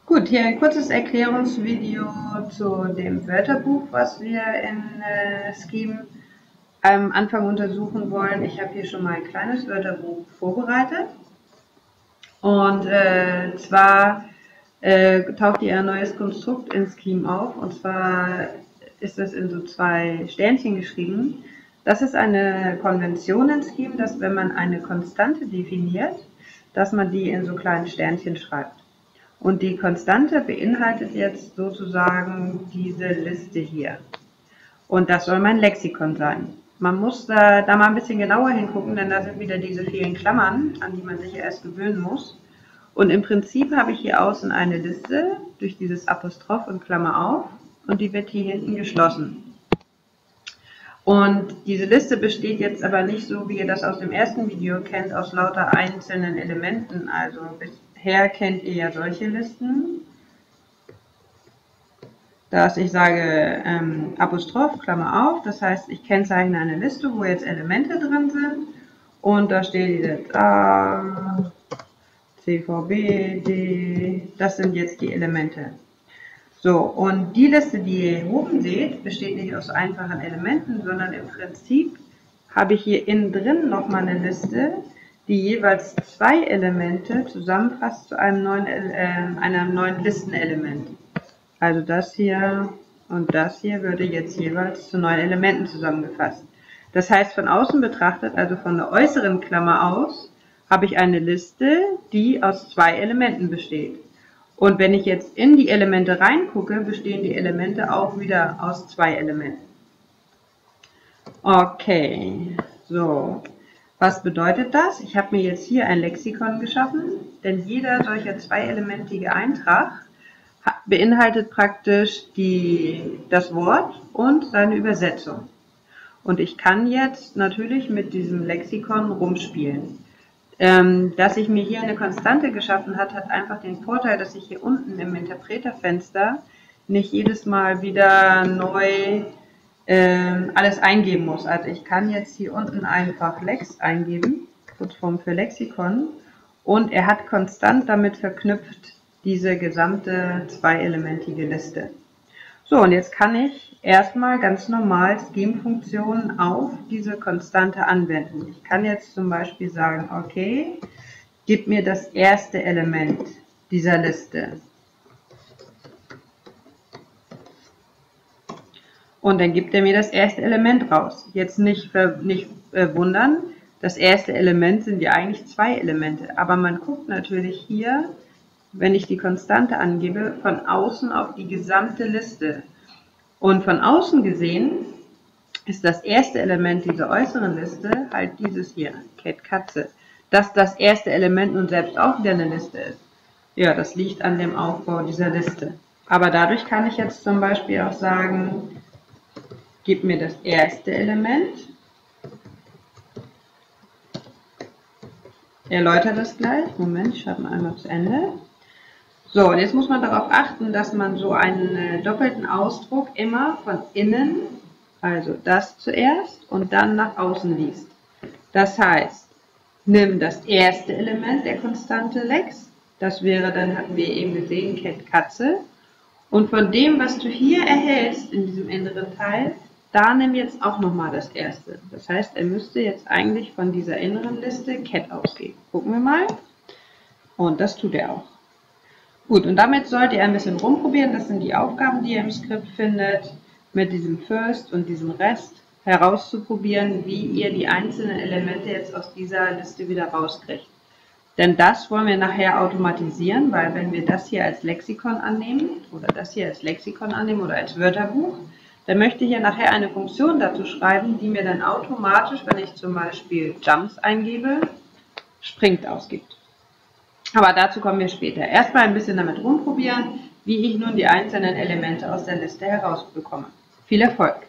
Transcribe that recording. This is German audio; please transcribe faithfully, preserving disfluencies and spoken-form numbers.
Gut, hier ein kurzes Erklärungsvideo zu dem Wörterbuch, was wir in äh, Scheme am Anfang untersuchen wollen. Ich habe hier schon mal ein kleines Wörterbuch vorbereitet. Und äh, zwar äh, taucht hier ein neues Konstrukt in Scheme auf. Und zwar ist es in so zwei Sternchen geschrieben. Das ist eine Konvention in Scheme, dass wenn man eine Konstante definiert, dass man die in so kleinen Sternchen schreibt. Und die Konstante beinhaltet jetzt sozusagen diese Liste hier. Und das soll mein Lexikon sein. Man muss da, da mal ein bisschen genauer hingucken, denn da sind wieder diese vielen Klammern, an die man sich ja erst gewöhnen muss. Und im Prinzip habe ich hier außen eine Liste durch dieses Apostroph und Klammer auf und die wird hier hinten geschlossen. Und diese Liste besteht jetzt aber nicht so, wie ihr das aus dem ersten Video kennt, aus lauter einzelnen Elementen. Also bisher kennt ihr ja solche Listen, dass ich sage ähm, Apostroph, Klammer auf, das heißt, ich kennzeichne eine Liste, wo jetzt Elemente drin sind und da steht jetzt A, C, V, B, D, das sind jetzt die Elemente. So, und die Liste, die ihr hier oben seht, besteht nicht aus einfachen Elementen, sondern im Prinzip habe ich hier innen drin nochmal eine Liste, die jeweils zwei Elemente zusammenfasst zu einem neuen, äh, einem neuen Listenelement. Also das hier und das hier würde jetzt jeweils zu neuen Elementen zusammengefasst. Das heißt, von außen betrachtet, also von der äußeren Klammer aus, habe ich eine Liste, die aus zwei Elementen besteht. Und wenn ich jetzt in die Elemente reingucke, bestehen die Elemente auch wieder aus zwei Elementen. Okay, so. Was bedeutet das? Ich habe mir jetzt hier ein Lexikon geschaffen, denn jeder solcher zweielementige Eintrag beinhaltet praktisch die, das Wort und seine Übersetzung. Und ich kann jetzt natürlich mit diesem Lexikon rumspielen. Ähm, dass ich mir hier eine Konstante geschaffen hat, hat einfach den Vorteil, dass ich hier unten im Interpreterfenster nicht jedes Mal wieder neu ähm, alles eingeben muss. Also ich kann jetzt hier unten einfach Lex eingeben, Kurzform für Lexikon, und er hat konstant damit verknüpft diese gesamte zweielementige Liste. So, und jetzt kann ich erstmal ganz normal Scheme-Funktionen auf diese Konstante anwenden. Ich kann jetzt zum Beispiel sagen, okay, gib mir das erste Element dieser Liste. Und dann gibt er mir das erste Element raus. Jetzt nicht, nicht äh, wundern, das erste Element sind ja eigentlich zwei Elemente. Aber man guckt natürlich hier, wenn ich die Konstante angebe, von außen auf die gesamte Liste. Und von außen gesehen ist das erste Element dieser äußeren Liste halt dieses hier, Cat, Katze. Dass das erste Element nun selbst auch wieder eine Liste ist, ja, das liegt an dem Aufbau dieser Liste. Aber dadurch kann ich jetzt zum Beispiel auch sagen, gib mir das erste Element. Erläutert das gleich. Moment, ich schreibe mal einmal zu Ende. So, und jetzt muss man darauf achten, dass man so einen äh, doppelten Ausdruck immer von innen, also das zuerst und dann nach außen liest. Das heißt, nimm das erste Element der Konstante Lex, das wäre dann, hatten wir eben gesehen, Cat, Katze, und von dem, was du hier erhältst in diesem inneren Teil, da nimm jetzt auch nochmal das erste. Das heißt, er müsste jetzt eigentlich von dieser inneren Liste Cat ausgehen. Gucken wir mal. Und das tut er auch. Gut, und damit sollt ihr ein bisschen rumprobieren. Das sind die Aufgaben, die ihr im Skript findet, mit diesem First und diesem Rest herauszuprobieren, wie ihr die einzelnen Elemente jetzt aus dieser Liste wieder rauskriegt. Denn das wollen wir nachher automatisieren, weil wenn wir das hier als Lexikon annehmen, oder das hier als Lexikon annehmen oder als Wörterbuch, dann möchte ich hier nachher eine Funktion dazu schreiben, die mir dann automatisch, wenn ich zum Beispiel Jumps eingebe, Springt ausgibt. Aber dazu kommen wir später. Erstmal ein bisschen damit rumprobieren, wie ich nun die einzelnen Elemente aus der Liste herausbekomme. Viel Erfolg!